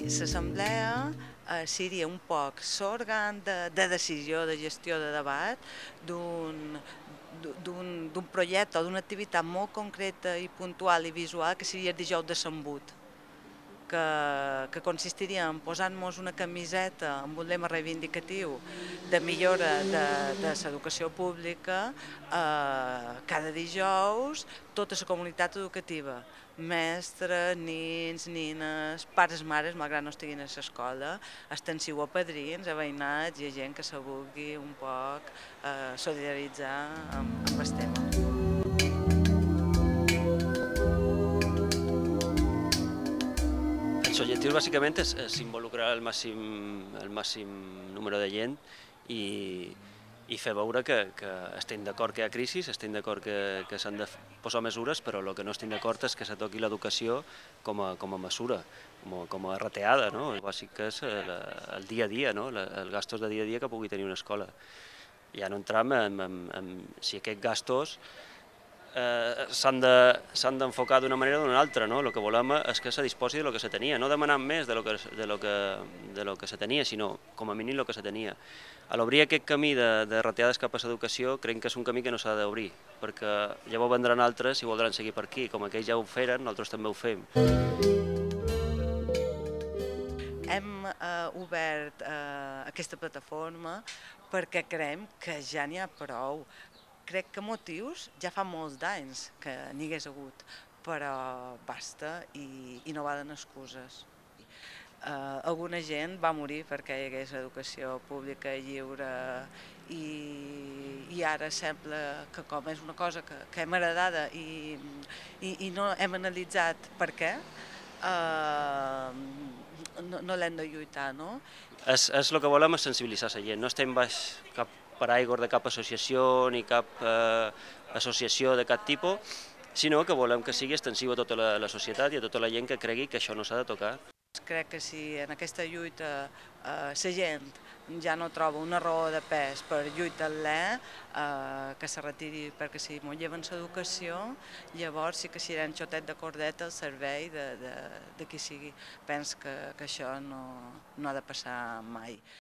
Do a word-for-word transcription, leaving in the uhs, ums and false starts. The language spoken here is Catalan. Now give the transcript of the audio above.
l'assemblea eh, seria un poc l'òrgan de, de decisió, de gestió, de debat d'un d'un projecte o d'una activitat molt concreta i puntual i visual que seria el dijous de Sant Bot, que, que consistiria en posar-nos una camiseta amb un lema reivindicatiu de millora de, de l'educació pública eh, cada dijous, tota la comunitat educativa, mestres, nins, nines, pares, mares, malgrat no estiguin a l'escola, extensiu a padrins, a veïnats i a gent que se vulgui un poc eh, solidaritzar amb, amb el tema. L'objectiu bàsicament és, és involucrar el màxim, el màxim número de gent i, i fer veure que, que estem d'acord que hi ha crisi, estem d'acord que, que s'han de posar mesures, però el que no estem d'acord és que se toqui l'educació com, a, com a mesura, com a, com a rateada, no? El bàsic que és el, el dia a dia, no? Els gastos de dia a dia que pugui tenir una escola. Ja no entram en, en, en si aquests gastos Eh, s'han d'enfocar d'una manera o d'una altra, no? El que volem és que se disposi del que se tenia, no demanant més de lo que, de lo que, de lo que se tenia, sinó com a mínim el que se tenia. A l'obrir aquest camí de, de reteades cap a l'educació, creiem que és un camí que no s'ha d'obrir, perquè llavors vendran altres i voldran seguir per aquí, com aquells ja ho feren, nosaltres també ho fem. Hem eh, obert eh, aquesta plataforma perquè creiem que ja n'hi ha prou. Crec que motius ja fa molts d'anys que n'hi hagués hagut, però basta i, i no va donar excuses. Uh, alguna gent va morir perquè hi hagués educació pública i lliure i, i ara sembla que com és una cosa que, que hem heredada i, i, i no hem analitzat per què, uh, no, no l'hem de lluitar, no? És, és el que volem és sensibilitzar la gent, no estem baix cap paraigua de cap associació ni cap eh, associació de cap tipus, sinó que volem que sigui extensiu a tota la, la societat i a tota la gent que cregui que això no s'ha de tocar. Crec que si en aquesta lluita eh, la gent ja no troba una raó de pes per lluitar-la, eh, que se retiri perquè si m'ho lleven l'educació, llavors sí que serà un xotet de cordeta al servei de, de, de qui sigui. Penso que, que això no, no ha de passar mai.